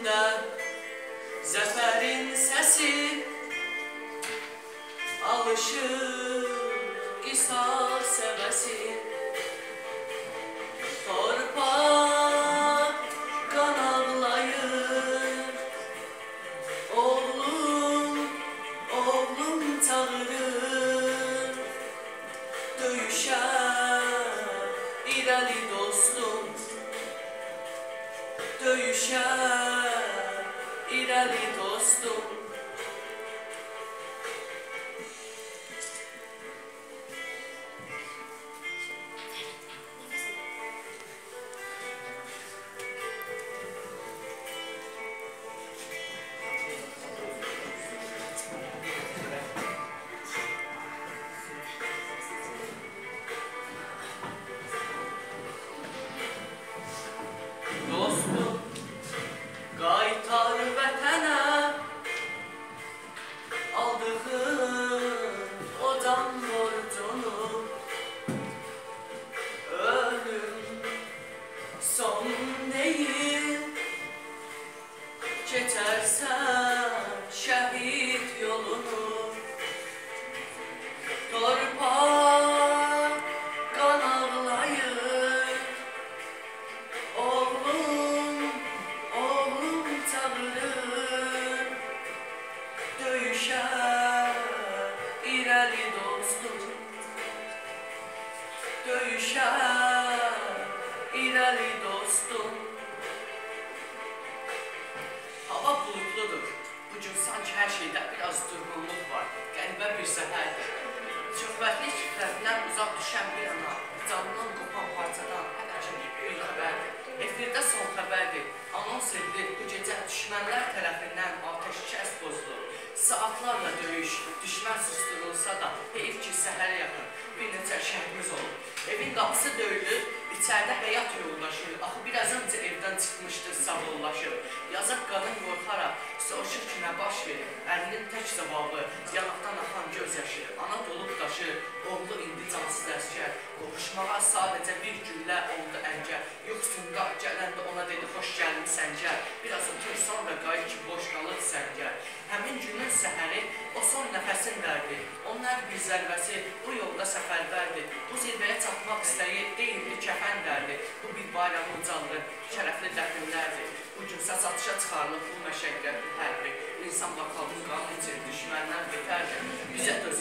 üstündə zəfərin səsi alışır qisas həvəsi. Torpaq qan ağlayır, oğlum, oğlum çağırır. Döyüşə irəli dostum, döyüşə irəli dostum. Dostum, qaytar vətənə, aldığın o can borcunu. Ölüm son deyil, keçərsən şəhid yolunu. Torpaq qan ağlayır, oğlum, oğlum çağırır. Döyüşə irəli dostum, döyüşə irəli dostum. Hava bulutludur. Bugün sanki hər şeydə biraz durğunluq var. Qəribə bir səhərdir. Söhbətlik fikirlərindən uzaq düşən bir ana, canından qopan parçadan həqiqətən bir xəbərdir. Efirdə son xəbərdir. Anons edilir, bu gecə düşmənlər tərəfindən atəşkəs pozulur. Saatlarla döyüş, düşmən susturulsa da heyif ki, səhərə yaxın bir neçə şəhidimiz olur. Evin qapısı döyülür, içəridə həyat yoldaşı, axı biraz öncə evdən çıxmışdır, sağollaşır. Yazıq qadın qorxaraq, soruşur ki, nə baş verir? Əlinin tək cavabı, yanaqdan axan göz yaşı, ana dolub daşı, oğlu indi cansız əskər. Qovuşmağa sadəcə bir güllə oldu əngəl. Yuxusunda gələndə ona dedi, xoş gəlin səngər. Biraz otur, sonra qayı ki, boş qalır səngər. Həmin günün səhəri, o son nəfəsin dərdi. Onun hər bir zərbəsi bu yolda səfərbərdir. Bu zirvəyə çatmaq istəyi deyildi kəfən dərdi. Bu bir bayramı ucaldır, şərəfli dəfnlərdir. Bugün səs atışa çıxarılıb bu məşəqqətli hərbi. İnsan bakalım qan içir, düşmənlər betərdir. Bizə